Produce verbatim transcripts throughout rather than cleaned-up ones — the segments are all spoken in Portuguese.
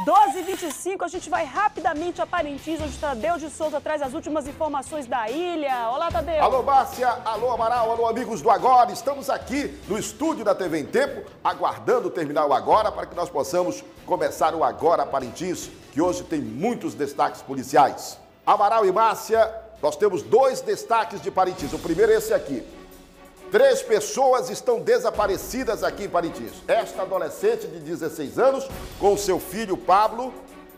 doze e vinte e cinco, a gente vai rapidamente a Parintins, onde Tadeu de Souza traz as últimas informações da ilha. Olá, Tadeu. Alô, Márcia, alô, Amaral, alô, amigos do Agora. Estamos aqui no estúdio da T V em Tempo, aguardando terminar o Agora para que nós possamos começar o Agora Parintins, que hoje tem muitos destaques policiais. Amaral e Márcia, nós temos dois destaques de Parintins. O primeiro é esse aqui. Três pessoas estão desaparecidas aqui em Parintins. Esta adolescente de dezesseis anos com seu filho Pablo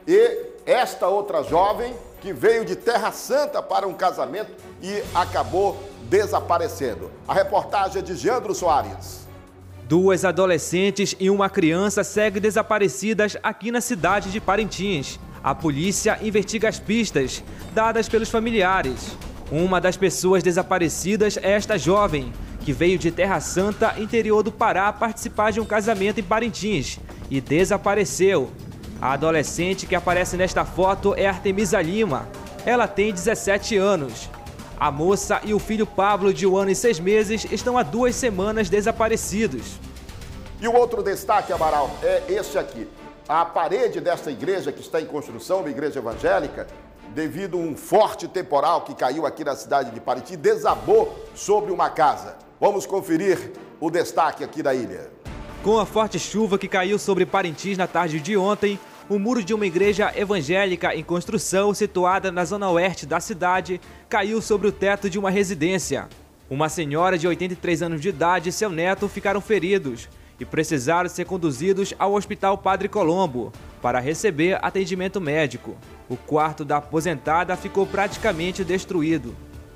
e esta outra jovem que veio de Terra Santa para um casamento e acabou desaparecendo. A reportagem é de Geandro Soares. Duas adolescentes e uma criança seguem desaparecidas aqui na cidade de Parintins. A polícia investiga as pistas dadas pelos familiares. Uma das pessoas desaparecidas é esta jovem, que veio de Terra Santa, interior do Pará, participar de um casamento em Parintins e desapareceu. A adolescente que aparece nesta foto é Artemisa Lima. Ela tem dezessete anos. A moça e o filho Pablo, de um ano e seis meses, estão há duas semanas desaparecidos. E o outro destaque, Amaral, é este aqui. A parede desta igreja que está em construção, uma igreja evangélica, devido a um forte temporal que caiu aqui na cidade de Parintins, desabou sobre uma casa. Vamos conferir o destaque aqui da ilha. Com a forte chuva que caiu sobre Parintins na tarde de ontem, o muro de uma igreja evangélica em construção situada na zona oeste da cidade caiu sobre o teto de uma residência. Uma senhora de oitenta e três anos de idade e seu neto ficaram feridos e precisaram ser conduzidos ao Hospital Padre Colombo para receber atendimento médico. O quarto da aposentada ficou praticamente destruído.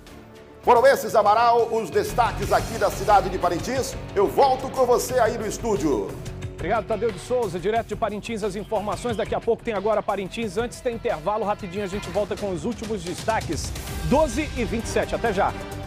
Foram esses, Amaral, os destaques aqui da cidade de Parintins. Eu volto com você aí no estúdio. Obrigado, Tadeu de Souza, direto de Parintins, as informações. Daqui a pouco tem Agora Parintins. Antes tem intervalo, rapidinho a gente volta com os últimos destaques. doze e vinte e sete, até já.